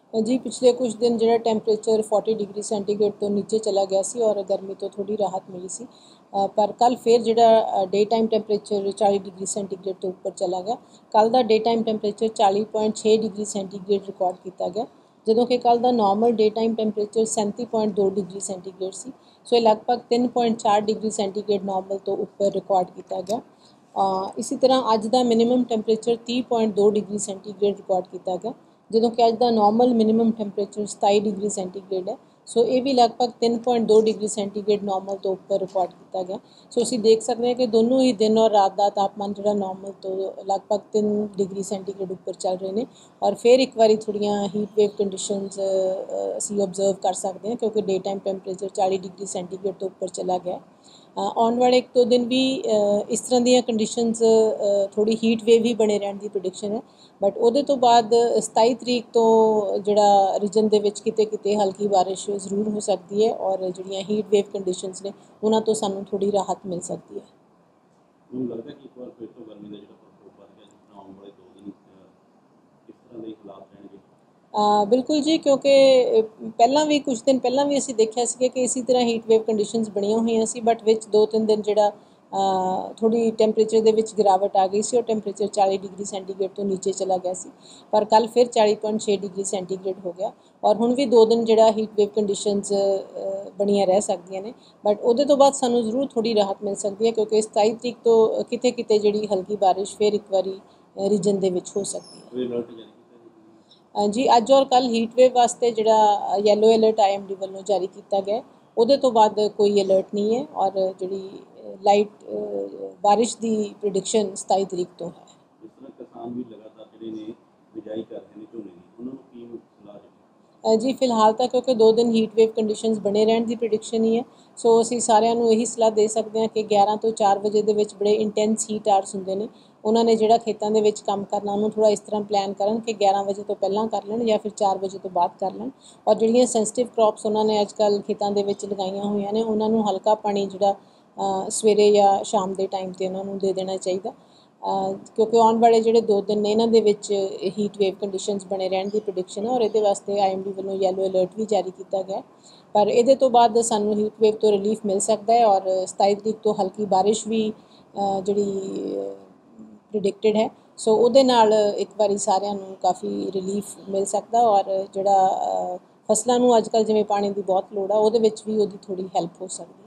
जी पिछले कुछ दिन जो टैंपरेचर 40 डिग्री सेंटीग्रेड तो नीचे चला गया सी और गर्मी तो थोड़ी राहत मिली सी। पर कल फिर जो daytime temperature 40 degree centigrade तो ऊपर चला गया। कल का daytime temperature 40.6 degree centigrade record किया गया, ਜਦੋਂ कि कल का normal daytime temperature 37.2 degree centigrade सी। सो ये लगभग 3.4 डिग्री सेंटीग्रेड नॉर्मल तो ऊपर रिकॉर्ड किया गया। इसी तरह अज का minimum temperature 30.2 degree centigrade record किया गया, ਜਦੋਂ कि अज का normal minimum temperature 27 degree centigrade है। सो ये भी लगभग 3.2 डिग्री सेंटीग्रेड नॉर्मल तो ऊपर रिकॉर्ड किया गया। सो असीं देख सकते हैं कि दोनों ही दिन और रात का तापमान जो नॉर्मल तो लगभग 3 डिग्री सेंटीग्रेड ऊपर चल रहे हैं। और फिर एक बार थोड़ियां हीट वेव कंडीशनस असीं ऑबजर्व कर सकते हैं, क्योंकि daytime temperature 40 degree centigrade तो ऊपर चला गया। आने वाले 1-2 दिन भी इस तरह दी कंडीशनस थोड़ी हीट वेव ही बने रहने की प्रोडिक्शन है। बट उहदे तो बाद 27 तरीक तो जिहड़ा रीजन दे विच किते किते हल्की बारिश जरूर हो सकती है और जिहड़ियां हीट वेव कंडीशनस ने उन्हां तो सानूं थोड़ी राहत मिल सकती है। ਮੈਨੂੰ ਲੱਗਦਾ ਕਿ ਇੱਕ ਵਾਰ ਫਿਰ ਤੋਂ ਗਰਮੀ ਦਾ ਜਿਹੜਾ ਪ੍ਰਕੋਪ ਵੱਧ ਗਿਆ, ਜਿਸ ਤਰ੍ਹਾਂ ਆਉਣ ਵਾਲੇ 2 ਦਿਨ ਕਿਸ ਤਰ੍ਹਾਂ ਦੇ ਹਾਲਾਤ ਰਹਿਣਗੇ? बिल्कुल जी, क्योंकि पहला भी कुछ दिन पहला भी असीं देखिया सी कि इसी तरह हीट वेव कंडीशनस बणिया हुई सी, बट विच 2-3 दिन जिहड़ा थोड़ी टैंपरेचर दे विच गिरावट आ गई सी और टैंपरेचर 40 डिग्री सेंटीग्रेड तो नीचे चला गया सी। पर कल फिर 40.6 डिग्री सेंटीग्रेड हो गया और हुण भी 2 दिन जिहड़ा हीट वेव कंडीशनस बणिया रह सकदियां ने। बट उहदे तो बाद सानूं जरूर थोड़ी राहत मिल सकती है, क्योंकि 27 तरीक तो किते किते जिहड़ी हल्की बारिश फिर एक बारी रीजन दे विच हो सकती है। जी अज और कल हीट वेव वास्ते जिहड़ा येलो अलर्ट IMD वालों जारी किया गया, उहदे तो बाद कोई अलर्ट नहीं है और जिहड़ी लाइट बारिश की प्रिडिक्शन 27 तरीक तो है। जिस तरह किसान भी लगातार जिहड़े ने बिजाई कर रहे हैं झोने की, उन्होंने की सलाह दी? जी फिलहाल तो क्योंकि 2 दिन हीट वेव कंडीशनस बने रहने की प्रिडिक्शन ही है। सो असीं सारिਆਂ ਨੂੰ यही सलाह दे सकते हैं कि 11 ਤੋਂ 4 ਵਜੇ ਦੇ ਵਿੱਚ बड़े इंटेंस हीट आवर्स ਹੁੰਦੇ ਨੇ। ਉਹਨਾਂ ਨੇ ਜਿਹੜਾ ਖੇਤਾਂ ਦੇ ਵਿੱਚ ਕੰਮ ਕਰਨਾ ਉਹਨੂੰ ਥੋੜਾ ਇਸ ਤਰ੍ਹਾਂ ਪਲਾਨ ਕਰਨ ਕਿ 11 ਵਜੇ ਤੋਂ ਪਹਿਲਾਂ ਕਰ ਲੈਣ ਜਾਂ ਫਿਰ 4 ਵਜੇ ਤੋਂ ਬਾਅਦ ਕਰ ਲੈਣ। ਔਰ ਜਿਹੜੀਆਂ ਸੈਂਸਿਟਿਵ ਕ੍ਰੌਪਸ ਉਹਨਾਂ ਨੇ ਅੱਜ ਕੱਲ੍ਹ ਖੇਤਾਂ ਦੇ ਵਿੱਚ ਲਗਾਈਆਂ ਹੋਈਆਂ ਨੇ, ਉਹਨਾਂ ਨੂੰ ਹਲਕਾ ਪਾਣੀ ਜਿਹੜਾ ਸਵੇਰੇ ਜਾਂ ਸ਼ਾਮ ਦੇ ਟਾਈਮ 'ਤੇ ਉਹਨਾਂ ਨੂੰ ਦੇ ਦੇਣਾ ਚਾਹੀਦਾ, क्योंकि आने वाले जोड़े 2 दिन ने इन्हों के हीट वेव कंडीशनस बने रहने की प्रोडिक्शन है और ये वास्ते IMD वालों येलो अलर्ट भी जारी किया गया। पर ये तो बाद सानू हीट वेव तो रिलीफ मिल सकता है और 27 तरीक तो हल्की बारिश भी जी प्रिडिक्टेड है। सो उहदे नाल एक बारी सारिਆਂ ਨੂੰ काफ़ी रिलीफ मिल सकता और जोड़ा फसलों ਨੂੰ अजकल जिवें पानी की बहुत लोड़ आ, ਉਹਦੇ ਵਿੱਚ भी ਉਹਦੀ थोड़ी हैल्प हो सकती है।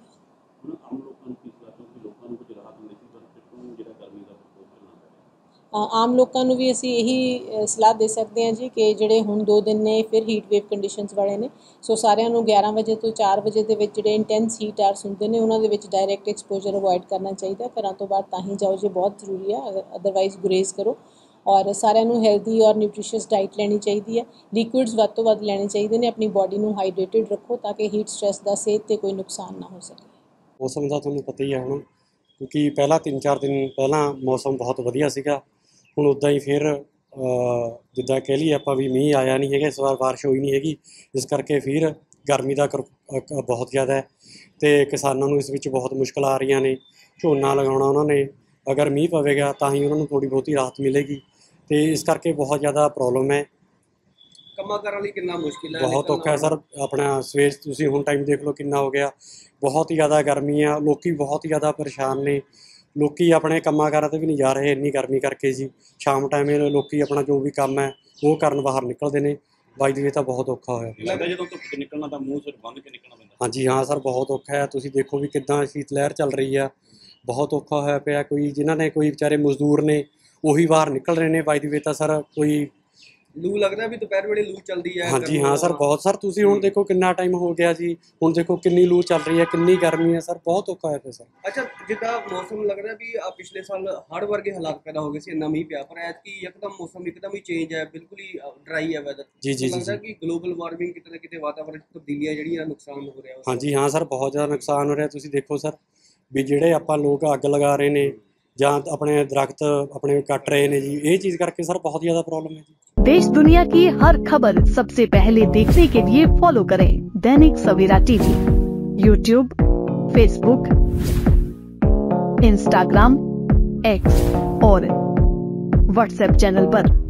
आम लोगों को भी असी यही सलाह दे सकते हैं जी कि जोड़े हुण 2 दिन ने फिर हीट वेव कंडीशनस वाले ने, सो सारिਆਂ ਨੂੰ 11 ਵਜੇ ਤੋਂ 4 ਵਜੇ ਦੇ ਵਿੱਚ ਜਿਹੜੇ इंटेंस हीट आवर्स ਹੁੰਦੇ ਨੇ ਉਹਨਾਂ ਦੇ ਵਿੱਚ डायरैक्ट एक्सपोजर अवॉइड करना चाहिए। घरों तो बाहर तां ही जाओ जो बहुत जरूरी है, अदरवाइज गुरेज करो। और सारिਆਂ ਨੂੰ हेल्दी और न्यूट्रीशियस डाइट लैनी चाहिए है, लिक्विड्स ਵੱਧ ਤੋਂ ਵੱਧ ਲੈਣੇ ਚਾਹੀਦੇ ਨੇ, अपनी बॉडी ਨੂੰ हाइड्रेटेड रखो ताकि हीट स्ट्रैस का सेहत ਤੇ कोई नुकसान ना हो सके। मौसम का तुहानूं पता ही है हुण, क्योंकि पहला 3-4 दिन पहला मौसम बहुत वधिया सीगा, ਹੁਣ ਉੱਦਾਂ ਹੀ ਫਿਰ ਜਿੱਦਾਂ ਕਹਿ ਲਈਏ ਆਪਾਂ ਵੀ ਮੀਂਹ ਆਇਆ ਨਹੀਂ ਹੈਗਾ, ਇਸ ਵਾਰ ਬਾਰਿਸ਼ ਹੋਈ ਨਹੀਂ ਹੈਗੀ, ਇਸ ਕਰਕੇ ਫਿਰ ਗਰਮੀ ਦਾ ਬਹੁਤ ਜ਼ਿਆਦਾ ਹੈ ਅਤੇ ਕਿਸਾਨਾਂ ਨੂੰ ਇਸ ਵਿੱਚ ਬਹੁਤ ਮੁਸ਼ਕਿਲ ਆ ਰਹੀਆਂ ਨੇ। ਝੋਨਾ ਲਗਾਉਣਾ ਉਹਨਾਂ ਨੇ, ਅਗਰ ਮੀਂਹ ਪਵੇਗਾ ਤਾਂ ਹੀ ਉਹਨਾਂ ਨੂੰ ਥੋੜ੍ਹੀ ਬਹੁਤੀ ਰਾਹਤ ਮਿਲੇਗੀ ਅਤੇ ਇਸ ਕਰਕੇ ਬਹੁਤ ਜ਼ਿਆਦਾ ਪ੍ਰੋਬਲਮ ਹੈ। ਕੰਮਾਂ ਕਾਰਾਂ ਲਈ ਕਿੰਨਾ ਮੁਸ਼ਕਿਲ ਹੈ? ਬਹੁਤ ਔਖਾ ਹੈ ਸਰ। ਆਪਣਾ ਸਵੇਰ ਤੁਸੀਂ ਹੁਣ ਟਾਈਮ ਦੇਖ ਲਓ ਕਿੰਨਾ ਹੋ ਗਿਆ, ਬਹੁਤ ਹੀ ਜ਼ਿਆਦਾ ਗਰਮੀ ਆ, ਲੋਕ ਬਹੁਤ ਹੀ ਜ਼ਿਆਦਾ ਪਰੇਸ਼ਾਨ ਨੇ। लोग अपने कामां कारां ते भी नहीं जा रहे इन्नी गर्मी करके जी। शाम टाइम लोग अपना जो भी काम है वो करन बाहर निकलते हैं, बाई दी वे तो बहुत औखा होया। हाँ जी हाँ सर, बहुत औखा है। तुसीं देखो भी किद्दां शीत लहर चल रही है, बहुत औखा होया पिया। कोई जिन्हां ने कोई बेचारे मजदूर ने उही बाहर निकल रहे हैं, बाई दी वे तो सर कोई लू लगता भी दोपहर वेले लू चलती है। हाँ जी हाँ सर, बहुत सर। तुसीं हुण देखो कितना टाइम हो गया जी, हुण देखो कितनी लू चल रही है, कितनी गर्मी है सर, बहुत औखा है फिर सर। अच्छा जिद्दां मौसम लग रहा भी पिछले साल हड़ वर्गे हालात पैदा हो गए सी, इन्ना मीह पिया, पर ऐतकी यकदम मौसम एकदम ही चेंज है, बिल्कुल ही ड्राई है वैदर। जी जी लगता कि ग्लोबल वार्मिंग किते ना किते वातावरण तब्दीलियां जिहड़ियां नुकसान हो रहा है। हाँ जी हाँ सर, बहुत ज़्यादा नुकसान हो रहा है। तुसीं देखो सर भी जिहड़े आपां लोग अग लगा रहे हैं ਜਾਂ अपने दरख्त अपने कट रहे हैं जी, ये चीज़ करके सर बहुत ज़्यादा प्रॉब्लम है जी। देश दुनिया की हर खबर सबसे पहले देखने के लिए फॉलो करें Dainik Savera TV, YouTube, Facebook, Instagram, X और व्हाट्सएप चैनल पर।